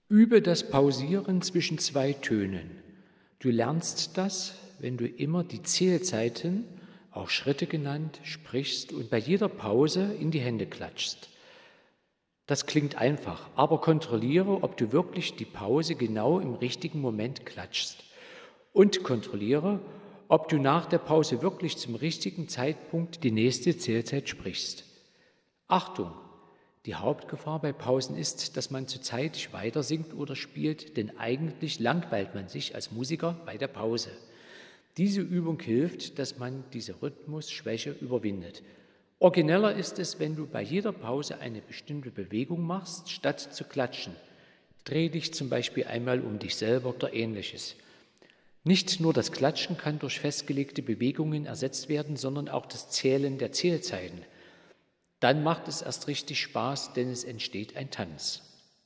Übe das Pausieren zwischen zwei Tönen. Du lernst das, wenn du immer die Zählzeiten, auch Schritte genannt, sprichst und bei jeder Pause in die Hände klatschst. Das klingt einfach, aber kontrolliere, ob du wirklich die Pause genau im richtigen Moment klatschst. Und kontrolliere, ob du nach der Pause wirklich zum richtigen Zeitpunkt die nächste Zählzeit sprichst. Achtung! Die Hauptgefahr bei Pausen ist, dass man zu zeitig weiter singt oder spielt, denn eigentlich langweilt man sich als Musiker bei der Pause. Diese Übung hilft, dass man diese Rhythmusschwäche überwindet. Origineller ist es, wenn du bei jeder Pause eine bestimmte Bewegung machst, statt zu klatschen. Dreh dich zum Beispiel einmal um dich selber oder Ähnliches. Nicht nur das Klatschen kann durch festgelegte Bewegungen ersetzt werden, sondern auch das Zählen der Zählzeiten. Dann macht es erst richtig Spaß, denn es entsteht ein Tanz.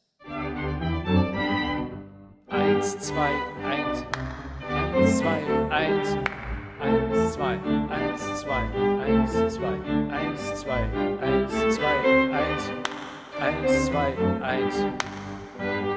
1, 2, 1, 1, 2, 1, 1, 2, 1, 2, 1, 2, 1, 2, 1, 2, 1, 1, 2, 1.